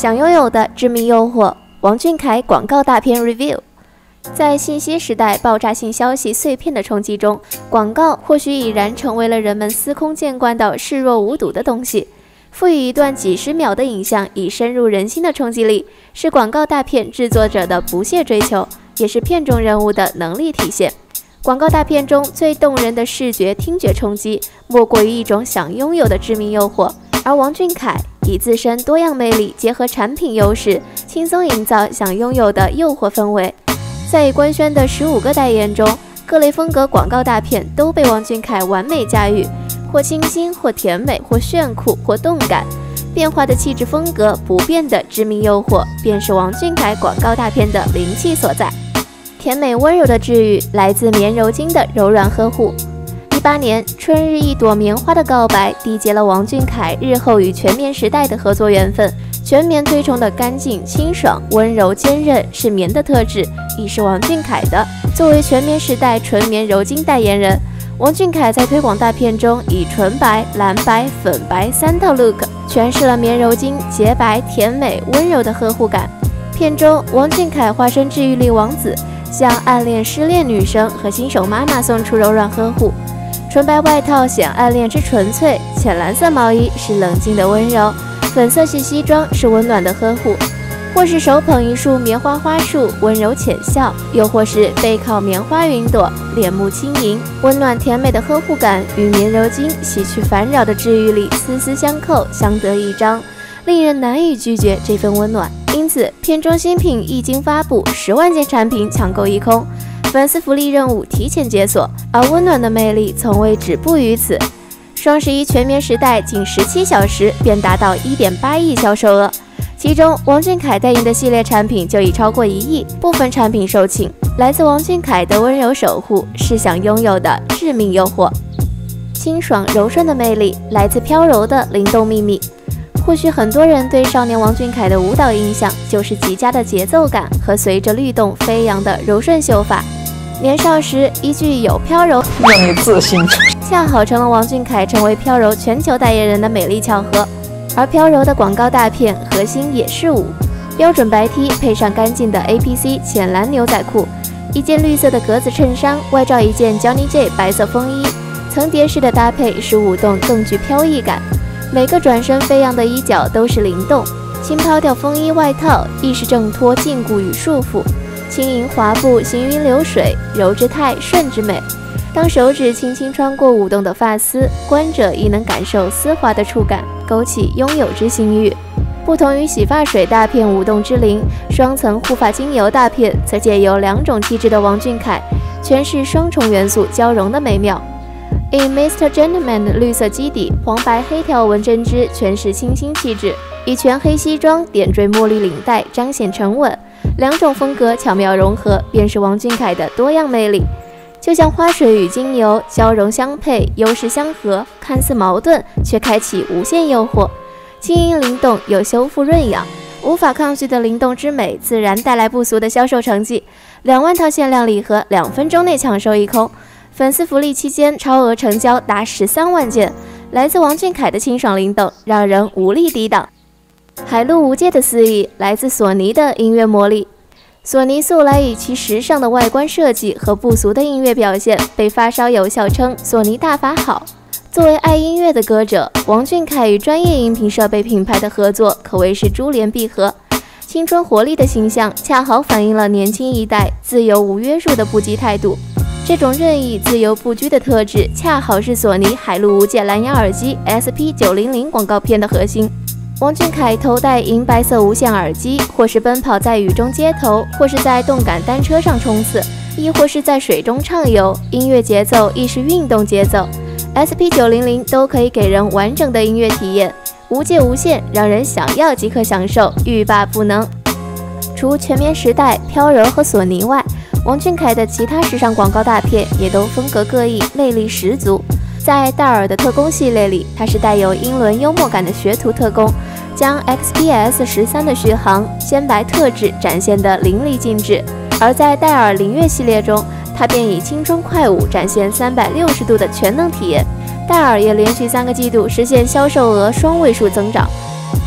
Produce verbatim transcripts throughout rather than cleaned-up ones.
想拥有的致命诱惑，王俊凯广告大片 Review。在信息时代爆炸性消息碎片的冲击中，广告或许已然成为了人们司空见惯到视若无睹的东西。赋予一段几十秒的影像以深入人心的冲击力，是广告大片制作者的不懈追求，也是片中人物的能力体现。广告大片中最动人的视觉、听觉冲击，莫过于一种想拥有的致命诱惑。而王俊凯以自身多样魅力结合产品优势，轻松营造想拥有的诱惑氛围。在已官宣的十五个代言中，各类风格广告大片都被王俊凯完美驾驭，或清新，或甜美，或炫酷，或动感。变化的气质风格，不变的致命诱惑，便是王俊凯广告大片的灵气所在。甜美温柔的治愈，来自棉柔精的柔软呵护。一八年，春日一朵棉花的告白，缔结了王俊凯日后与全棉时代的合作缘分。全棉推崇的干净、清爽、温柔、坚韧是棉的特质，亦是王俊凯的。作为全棉时代纯棉柔精代言人，王俊凯在推广大片中以纯白、蓝白、粉白三套 look 诠释了棉柔精洁白、甜美、温柔的呵护感。片中，王俊凯化身治愈力王子，向暗恋失恋女生和新手妈妈送出柔软呵护。纯白外套显暗恋之纯粹，浅蓝色毛衣是冷静的温柔，粉色系西装是温暖的呵护。或是手捧一束棉花花束，温柔浅笑；又或是背靠棉花云朵，脸目轻盈，温暖甜美的呵护感与棉柔精洗去烦扰的治愈力丝丝相扣，相得益彰，令人难以拒绝这份温暖。因此，片中新品一经发布，十万件产品抢购一空，粉丝福利任务提前解锁，而温暖的魅力从未止步于此。双十一全棉时代仅十七小时便达到 一点八亿销售额。其中，王俊凯代言的系列产品就已超过一亿，部分产品售罄。来自王俊凯的温柔守护，是想拥有的致命诱惑。清爽柔顺的魅力，来自飘柔的灵动秘密。或许很多人对少年王俊凯的舞蹈印象，就是极佳的节奏感和随着律动飞扬的柔顺秀发。年少时，一句有飘柔， 让你自信， 恰好成了王俊凯成为飘柔全球代言人的美丽巧合。而飘柔的广告大片核心也是舞，标准白 T 配上干净的 A P C 浅蓝牛仔裤，一件绿色的格子衬衫，外罩一件 Johnny J 白色风衣，层叠式的搭配使舞动更具飘逸感。每个转身飞扬的衣角都是灵动，轻抛掉风衣外套，亦是挣脱禁锢与束缚。轻盈滑步，行云流水，柔之态，顺之美。当手指轻轻穿过舞动的发丝，观者亦能感受丝滑的触感，勾起拥有之心欲。不同于洗发水大片舞动之灵，双层护发精油大片则借由两种气质的王俊凯，诠释双重元素交融的美妙。以 Mister Gentleman 的绿色基底，黄白黑条纹针织诠释清新气质，以全黑西装点缀茉莉领带彰显沉稳。两种风格巧妙融合，便是王俊凯的多样魅力。就像花水与精油交融相配，优势相合，看似矛盾，却开启无限诱惑。轻盈灵动又修复润养，无法抗拒的灵动之美，自然带来不俗的销售成绩。两万套限量礼盒，两分钟内抢售一空。粉丝福利期间，超额成交达十三万件。来自王俊凯的清爽灵动，让人无力抵挡。海陆无界的肆意，来自索尼的音乐魔力。索尼素来以其时尚的外观设计和不俗的音乐表现，被发烧友笑称索尼大法好。作为爱音乐的歌者，王俊凯与专业音频设备品牌的合作可谓是珠联璧合。青春活力的形象，恰好反映了年轻一代自由无约束的不羁态度。这种任意自由不拘的特质，恰好是索尼海陆无界蓝牙耳机 S P 九零零 广告片的核心。王俊凯头戴银白色无线耳机，或是奔跑在雨中街头，或是在动感单车上冲刺，亦或是在水中畅游，音乐节奏亦是运动节奏。S P 九零零 都可以给人完整的音乐体验，无界无限，让人想要即可享受，欲罢不能。除全棉时代、飘柔和索尼外，王俊凯的其他时尚广告大片也都风格各异，魅力十足。在戴尔的特工系列里，他是带有英伦幽默感的学徒特工，将 X P S 十三 的续航、鲜白特质展现得淋漓尽致；而在戴尔灵悦系列中，他便以青春快舞展现三百六十度的全能体验。戴尔也连续三个季度实现销售额双位数增长。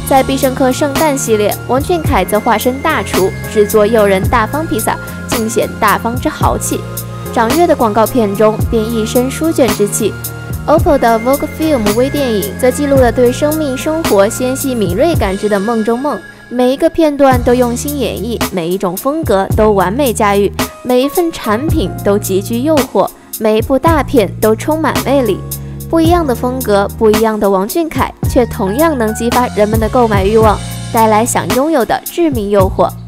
在必胜客圣诞系列，王俊凯则化身大厨，制作诱人大方披萨，尽显大方之豪气。掌阅的广告片中便一身书卷之气。O P P O 的 Vogue Film 微电影则记录了对生命生活纤细敏锐感知的梦中梦，每一个片段都用心演绎，每一种风格都完美驾驭，每一份产品都极具诱惑，每一部大片都充满魅力。不一样的风格，不一样的王俊凯，却同样能激发人们的购买欲望，带来想拥有的致命诱惑。